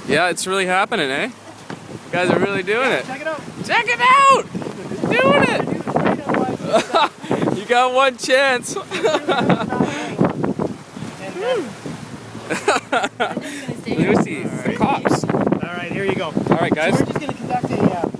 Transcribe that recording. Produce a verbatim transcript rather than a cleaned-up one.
Yeah, it's really happening, eh? You guys are really doing yeah, it. Check it out. Check it out! Doing it! You got one chance. I'm just gonna stay here. Lucy, it's the cops. All right, here you go. All right, guys. So we're just going to conduct a... Uh,